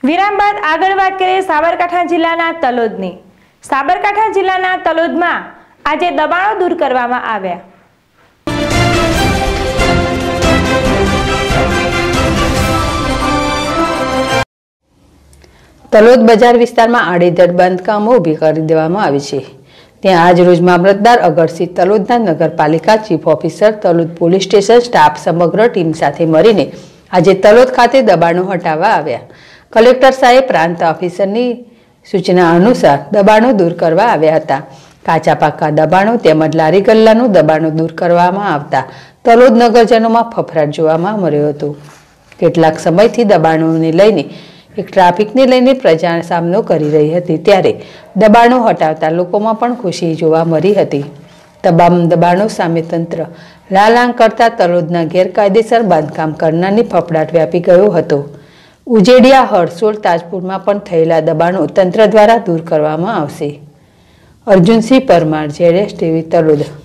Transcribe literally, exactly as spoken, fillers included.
વિરામ બાદ આગળ વાત કરીએ સાબરકાંઠા જિલ્લાના તલોદની। સાબરકાંઠા જિલ્લાના તલોદમાં આજે દબાણો દૂર કરવામાં આવ્યા। તલોદ બજાર વિસ્તારમાં આડેધડ બાંધકામો ઊભી કરી દેવામાં આવી છે। ત્યાં આજ રોજ મામલતદાર અગરસિંહ, તલોદના નગરપાલિકા chief officer, Talod police station staff સમગ્ર ટીમ સાથે મળીને આજે તલોદ ખાતે દબાણો હટાવવા આવ્યા। કલેક્ટર સાહેબ પ્રાંત ઓફિસરની સૂચના અનુસાર દબાણો દૂર કરવા આવ્યા હતા। કાચા પાકા દબાણો તેમજ લારી ગલ્લાનું દબાણો દૂર કરવામાં આવતા તલોદ નગરજનોમાં ફફડાટ જોવામાં મળ્યો હતો। કેટલાક સમયથી દબાણોને લઈને એક ટ્રાફિકને લઈને પ્રજા સામનો કરી રહી હતી, ત્યારે દબાણો હટાવતા લોકોમાં પણ ખુશી જોવા મળી હતી। તમામ દબાણો સામે તંત્ર લાલ આંખ કરતા તલોદના ગેરકાયદેસર બાંધકામ કરનારની ફફડાટ વ્યાપી ગયો હતો। ઉજેડિયા, હરસોલ, તાજપુરમાં પણ થયેલા દબાણો તંત્ર દ્વારા દૂર કરવામાં આવશે। અર્જુનસિંહ પરમાર, જેડેશ ટીવી, તલોદ।